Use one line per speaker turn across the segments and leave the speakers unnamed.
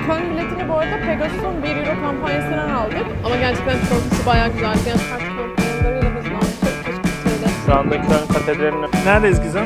Köln biletini bu arada Pegasus'un 1 euro kampanyasından aldık. Ama gerçekten çikolatası bayağı güzel. Yani kart kampanyalarıyla biz almıştık. Keşke TL.
Şu anda Köln Katedrali'nin... Neredeyiz Gizem?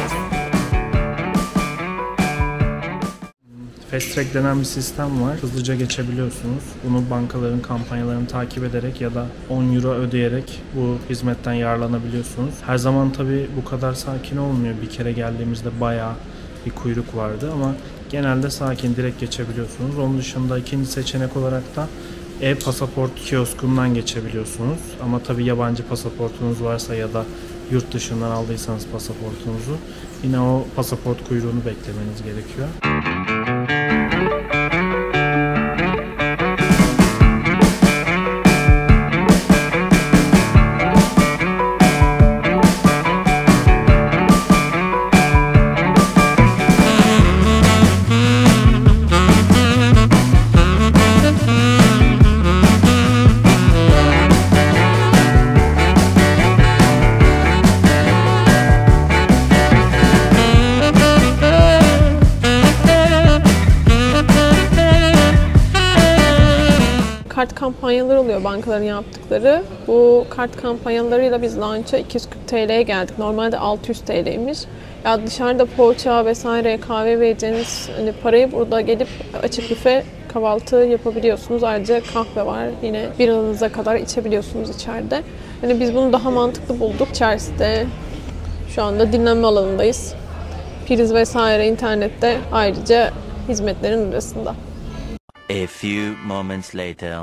Fast Track denen bir sistem var. Hızlıca geçebiliyorsunuz. Bunu bankaların kampanyalarını takip ederek ya da 10 euro ödeyerek bu hizmetten yararlanabiliyorsunuz. Her zaman tabii bu kadar sakin olmuyor. Bir kere geldiğimizde bayağı bir kuyruk vardı ama genelde sakin, direkt geçebiliyorsunuz. Onun dışında ikinci seçenek olarak da e-pasaport kioskundan geçebiliyorsunuz. Ama tabii yabancı pasaportunuz varsa ya da yurt dışından aldıysanız pasaportunuzu yine o pasaport kuyruğunu beklemeniz gerekiyor.
Kart kampanyaları oluyor bankaların yaptıkları. Bu kart kampanyalarıyla biz launch'a 240 TL'ye geldik. Normalde 600 TL'ymiş. Ya dışarıda poğaça vesaire kahve vereceğiniz hani parayı burada gelip açık büfe kahvaltı yapabiliyorsunuz. Ayrıca kahve var. Yine biranıza kadar içebiliyorsunuz içeride. Hani biz bunu daha mantıklı bulduk. Chelsea'de şu anda dinlenme alanındayız. Priz vesaire internette ayrıca hizmetlerin arasında.
A few moments later.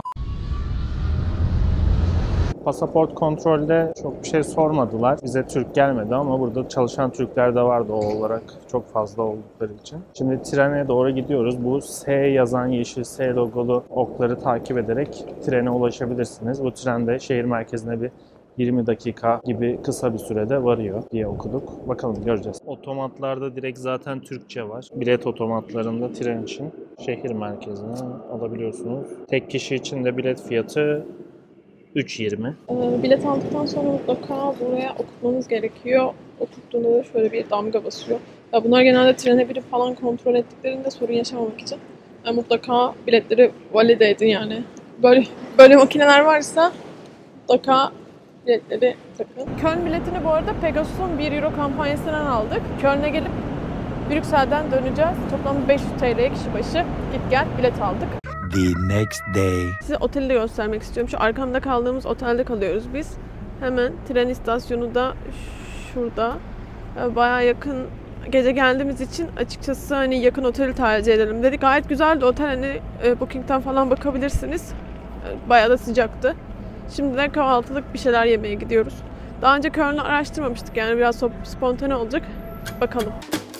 Pasaport kontrolde çok bir şey sormadılar. Bize Türk gelmedi ama burada çalışan Türkler de vardı o olarak çok fazla oldukları için. Şimdi trene doğru gidiyoruz. Bu S yazan yeşil S logolu okları takip ederek trene ulaşabilirsiniz. Bu tren de şehir merkezine bir 20 dakika gibi kısa bir sürede varıyor diye okuduk. Bakalım göreceğiz. Otomatlarda direkt zaten Türkçe var. Bilet otomatlarında tren için şehir merkezine alabiliyorsunuz. Tek kişi için de bilet fiyatı 3.20.
Bilet aldıktan sonra mutlaka buraya okutmanız gerekiyor. Oturttuğunda da şöyle bir damga basıyor. Ya bunlar genelde trene binip falan kontrol ettiklerinde sorun yaşamamak için. Yani mutlaka biletleri valide edin yani. Böyle makineler varsa mutlaka biletleri takın. Köln biletini bu arada Pegasus'un 1 euro kampanyasından aldık. Köln'e gelip Brüksel'den döneceğiz. Toplam 500 TL'ye kişi başı git gel bilet aldık.
The next day.
Size oteli de göstermek istiyorum. Şu arkamda kaldığımız otelde kalıyoruz biz. Hemen tren istasyonu da şurada. Bayağı yakın. Gece geldiğimiz için açıkçası hani yakın oteli tercih edelim dedik. Gayet güzeldi otel, hani Booking'ten falan bakabilirsiniz. Bayağı da sıcaktı. Şimdi de kahvaltılık bir şeyler yemeye gidiyoruz. Daha önce Köln'ü araştırmamıştık yani biraz spontane olacak. Bakalım.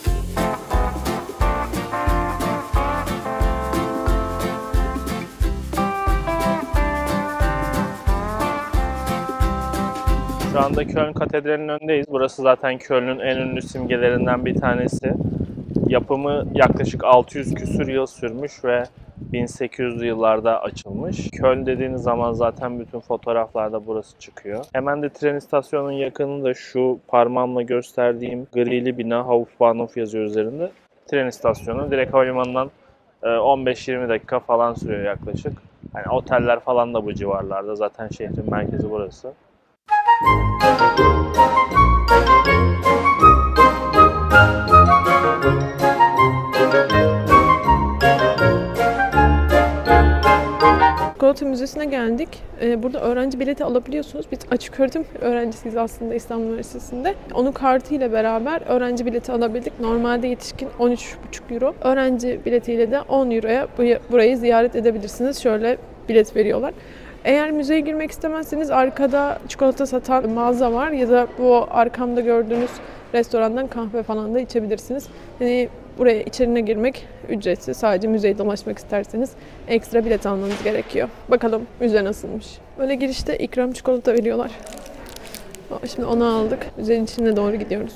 Şu anda Köln Katedrali'nin önündeyiz. Burası zaten Köln'ün en ünlü simgelerinden bir tanesi. Yapımı yaklaşık 600 küsur yıl sürmüş ve 1800'lü yıllarda açılmış. Köln dediğiniz zaman zaten bütün fotoğraflarda burası çıkıyor. Hemen de tren istasyonunun yakınında şu parmağımla gösterdiğim grili bina Hauptbahnhof yazıyor üzerinde. Tren istasyonu direkt havalimanından 15-20 dakika falan sürüyor yaklaşık. Yani oteller falan da bu civarlarda. Zaten şehrin merkezi burası.
Çikolata Müzesi'ne geldik. Burada öğrenci bileti alabiliyorsunuz. Biz açık öğretim öğrencisiyiz aslında İstanbul Üniversitesi'nde. Onun kartıyla beraber öğrenci bileti alabildik. Normalde yetişkin 13,5 euro. Öğrenci biletiyle de 10 euroya burayı ziyaret edebilirsiniz. Şöyle bilet veriyorlar. Eğer müzeye girmek istemezseniz arkada çikolata satan mağaza var ya da bu arkamda gördüğünüz restorandan kahve falan da içebilirsiniz. Yani buraya içerine girmek ücretsiz. Sadece müzeyi dolaşmak isterseniz ekstra bilet almanız gerekiyor. Bakalım müze nasılmış. Böyle girişte ikram çikolata veriyorlar. Şimdi onu aldık. Müzenin içine doğru gidiyoruz.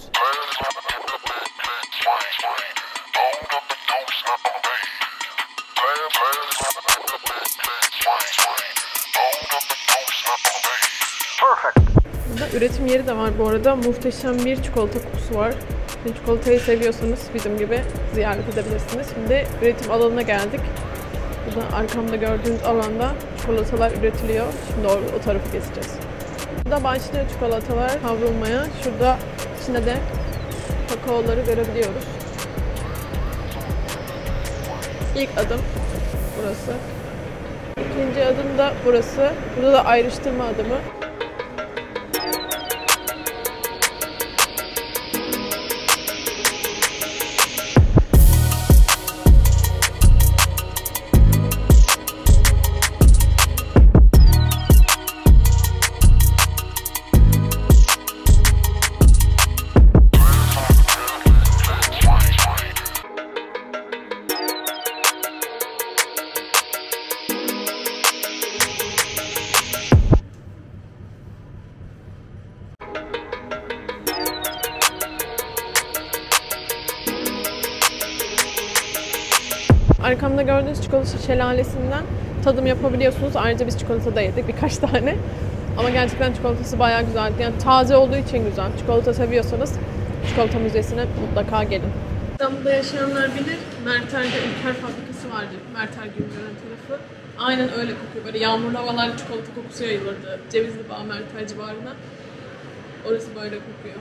Burada üretim yeri de var bu arada. Muhteşem bir çikolata kutusu var. Çikolatayı seviyorsanız bizim gibi ziyaret edebilirsiniz. Şimdi üretim alanına geldik. Burada arkamda gördüğünüz alanda çikolatalar üretiliyor. Şimdi o tarafı gezeceğiz. Burada başlıyor çikolatalar kavrulmaya. Şurada içinde de kakaoları görebiliyoruz. İlk adım burası. İkinci adım da burası. Burada da ayrıştırma adımı. Arkamda gördüğünüz çikolata şelalesinden tadım yapabiliyorsunuz. Ayrıca biz çikolata da yedik birkaç tane. Ama gerçekten çikolatası bayağı güzeldi. Yani taze olduğu için güzel. Çikolata seviyorsanız çikolata müzesine mutlaka gelin. İstanbul'da yaşayanlar bilir. Merter'de İlker fabrikası vardı. Merter Gümrüğü'nün tarafı. Aynen öyle kokuyor. Böyle yağmurlu havalarda çikolata kokusu yayılırdı. Cevizli Bağ Merter civarına. Orası böyle kokuyor.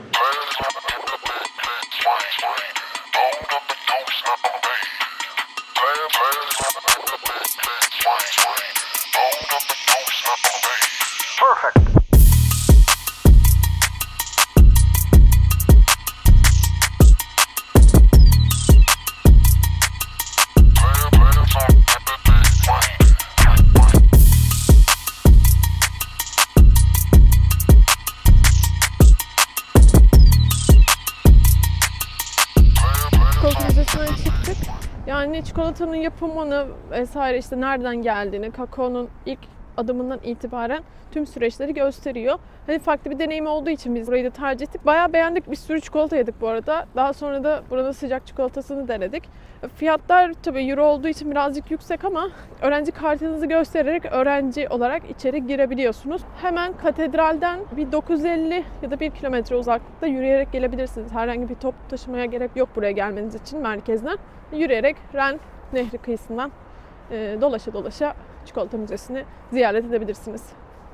Çikolata müzesinden çıktık. Yani çikolatanın yapımını vesaire işte nereden geldiğini, kakaonun ilk adımından itibaren tüm süreçleri gösteriyor. Hani farklı bir deneyim olduğu için biz burayı da tercih ettik. Bayağı beğendik. Bir sürü çikolata yedik bu arada. Daha sonra da buranın sıcak çikolatasını denedik. Fiyatlar tabii euro olduğu için birazcık yüksek ama öğrenci kartınızı göstererek öğrenci olarak içeri girebiliyorsunuz. Hemen katedralden bir 950 ya da 1 kilometre uzaklıkta yürüyerek gelebilirsiniz. Herhangi bir toplu taşımaya gerek yok buraya gelmeniz için merkezden. Yürüyerek Ren Nehri kıyısından dolaşa dolaşa çikolata müzesini ziyaret edebilirsiniz.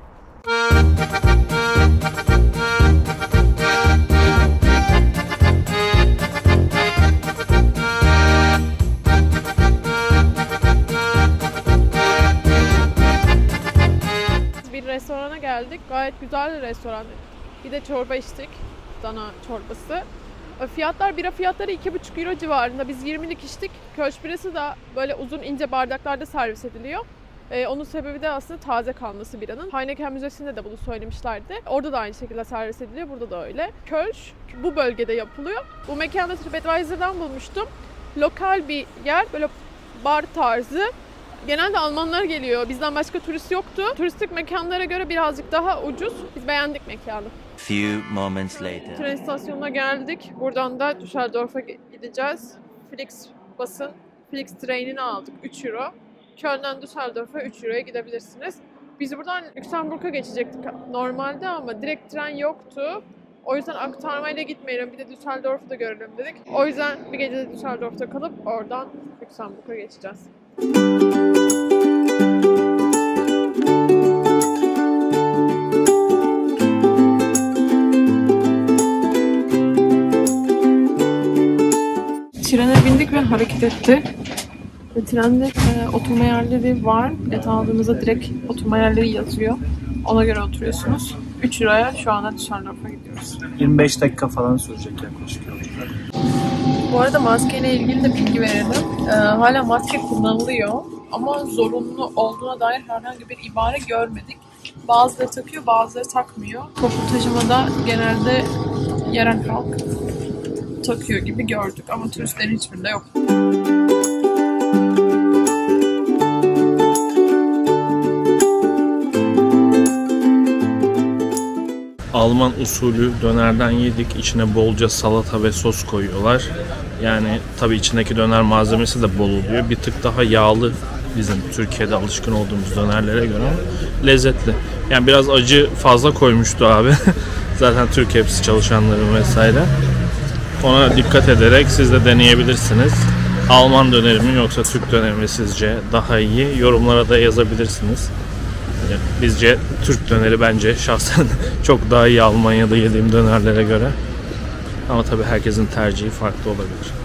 Bir restorana geldik. Gayet güzel bir restoran. Bir de çorba içtik. Dana çorbası. Fiyatlar, bira fiyatları 2,5 euro civarında. Biz 20'lik içtik. Kölsch birası da böyle uzun ince bardaklarda servis ediliyor. Onun sebebi de aslında taze kalması biranın. Heineken Müzesi'nde de bunu söylemişlerdi. Orada da aynı şekilde servis ediliyor. Burada da öyle. Kölsch bu bölgede yapılıyor. Bu mekanı TripAdvisor'dan bulmuştum. Lokal bir yer. Böyle bar tarzı. Genelde Almanlar geliyor. Bizden başka turist yoktu. Turistik mekanlara göre birazcık daha ucuz. Biz beğendik mekanı.
Few moments later.
Tren istasyonuna geldik. Buradan da Düsseldorf'a gideceğiz. Flixbus'ın Flix trenini aldık. 3 euro. Köln'den Düsseldorf'a 3 euroya gidebilirsiniz. Biz buradan Lüksemburg'a geçecektik normalde ama direkt tren yoktu. O yüzden aktarmayla gitmeyelim. Bir de Düsseldorf'u da görelim dedik. O yüzden bir gece de Düsseldorf'ta kalıp oradan Lüksemburg'a geçeceğiz. Trene bindik ve hareket etti. Trende oturma yerleri var. Bilet aldığınızda direkt oturma yerleri yazıyor. Ona göre oturuyorsunuz. 3 euroya şu anda Düsseldorf'a gidiyoruz.
25 dakika falan sürecek yaklaşık yolculuk.
Bu arada maskeyle ilgili de bilgi verelim. Hala maske kullanılıyor ama zorunlu olduğuna dair herhangi bir ibare görmedik. Bazıları takıyor, bazıları takmıyor. Toplu taşımada genelde yerel halk takıyor gibi gördük ama turistlerin hiçbirinde yok.
Alman usulü dönerden yedik. İçine bolca salata ve sos koyuyorlar. Yani tabii içindeki döner malzemesi de bol oluyor. Bir tık daha yağlı bizim Türkiye'de alışkın olduğumuz dönerlere göre ama lezzetli. Yani biraz acı fazla koymuştu abi. Zaten Türk hepsi çalışanların vesaire. Ona dikkat ederek siz de deneyebilirsiniz. Alman döneri mi yoksa Türk döneri mi sizce daha iyi? Yorumlara da yazabilirsiniz. Bizce Türk döneri bence şahsen çok daha iyi Almanya'da yediğim dönerlere göre. Ama tabii herkesin tercihi farklı olabilir.